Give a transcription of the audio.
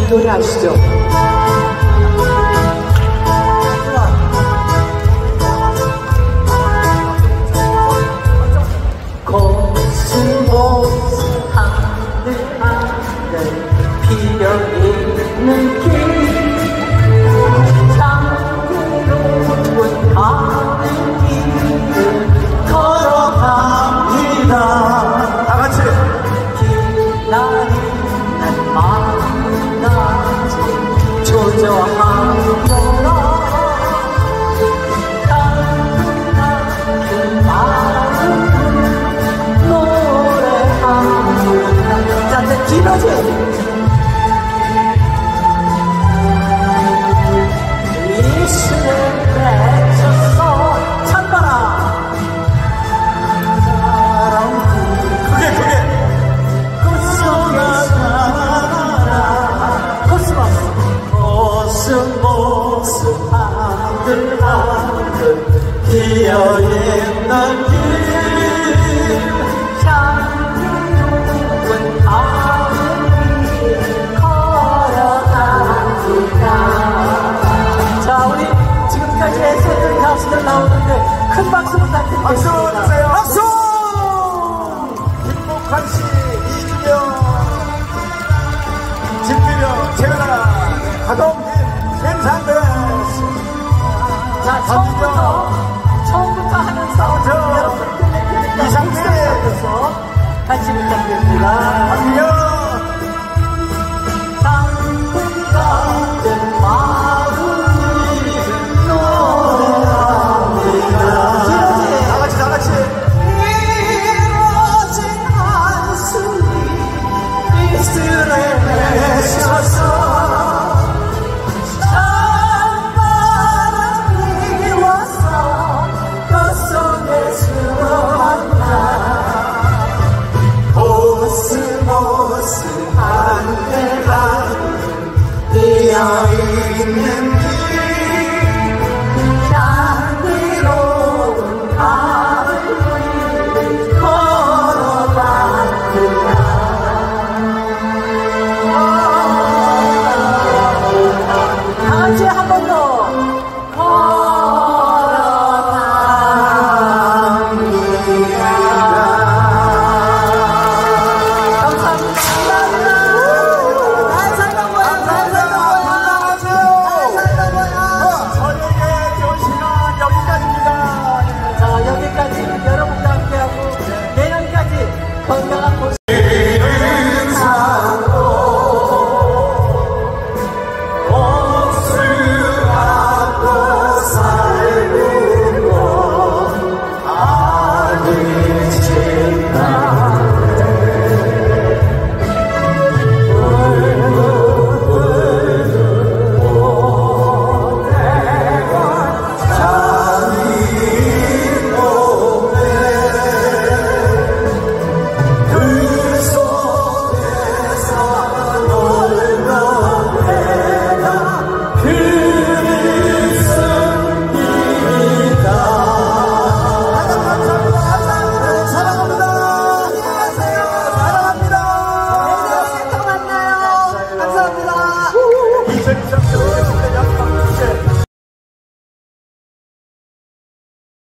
노래 아시죠? 피어있는 길 향기로운 가는 길을 걸어갑니다. 다같이 기다리는 마음까지 조져하여라. 따뜻한 그 마음을 노래합니다. 자, 이제 기너지 피어있는 길 향기로운 가을 걸어갑니다. 자, 우리 지금까지 애쓰는 가수들 나오는데 큰 박수 부탁드리겠습니다. 박수 주세요. 박수! 김복환씨, 이준영, 진미령, 재현아, 가동진, 샘산대. 자, 처음부터 하면서 여러분들 이상태에서 같이 부탁드립니다.